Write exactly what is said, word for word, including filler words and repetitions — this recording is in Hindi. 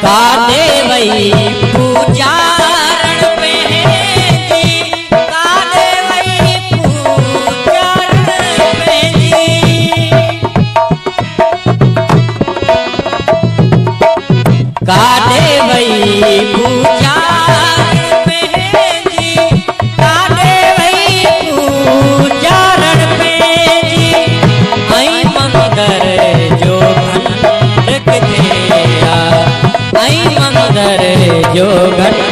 कादे वही पूजारण पे जी, कादे वही पूजारण पे जी। कादे वही पूजारण पे जी, कादे वही पूजारण पे जी। आई मंदर जो भंड के तेरा, आई मंदर जो घट